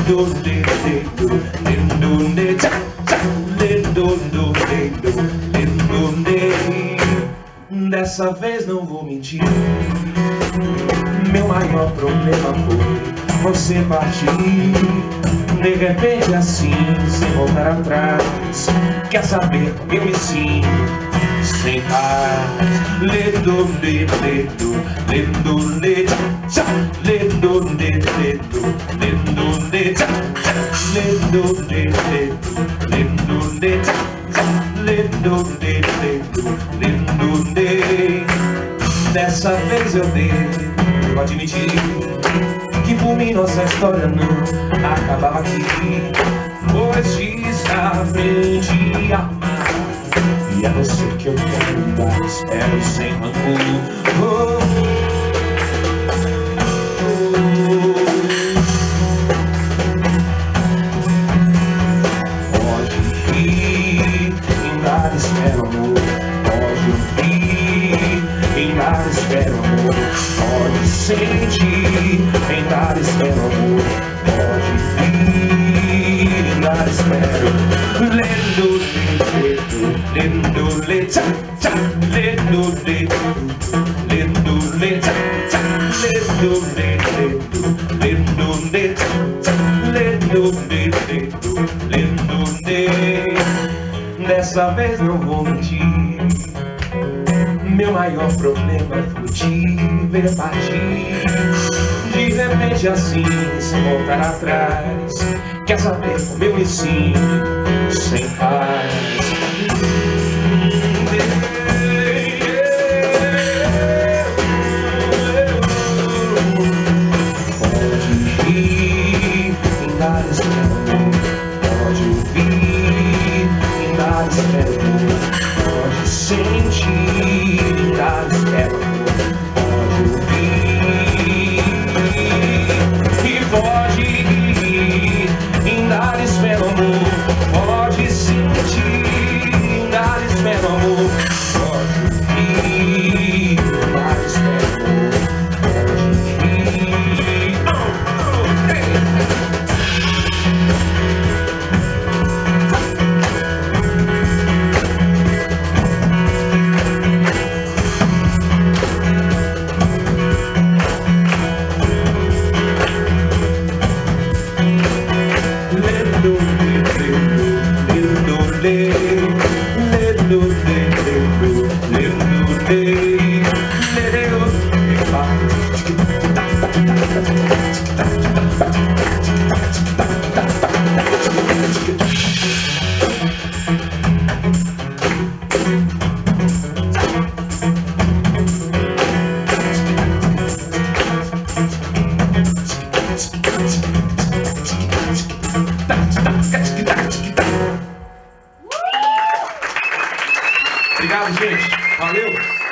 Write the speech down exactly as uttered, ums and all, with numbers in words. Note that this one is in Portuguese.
Dessa vez não vou mentir, meu maior problema foi você partir de repente assim, sem voltar atrás. Quer saber como eu me sinto sem paz? Ledo, ledo, ledo, ledo, ledo, ledo, ledo, ledo, ledo, ledo, ledo, ledo, ledo, ledo, dessa vez eu devo admitir que por mim nossa história não acabava aqui, pois está frente a mar e é você que eu quero dar, espero sem rancor. Oh. Espero amor, pode ouvir, em nada espero amor, pode sentir, em nada espero amor, pode vir, em nada espero. Lendo, lendo, lendo, lendo, tchá, tchá, lendo, lendo, lendo, lendo, tchá, tchá, lendo, lendo, lendo, lendo, tchá, lendo, lendo, lendo, lendo. Dessa vez não vou mentir, meu maior problema foi te ver partir de repente assim, sem voltar atrás. Quer saber como eu me sinto sem paz? Pode ir, em nada espero, pode ouvir, em nada espero, pode sentir, em nada espero, pode ouvir e pode ir, em nada espero amor, pode sentir, em nada espero amor, pode ouvir, em nada espero amor, pode ir. Oh, oh, hey. Obrigado, gente. Valeu.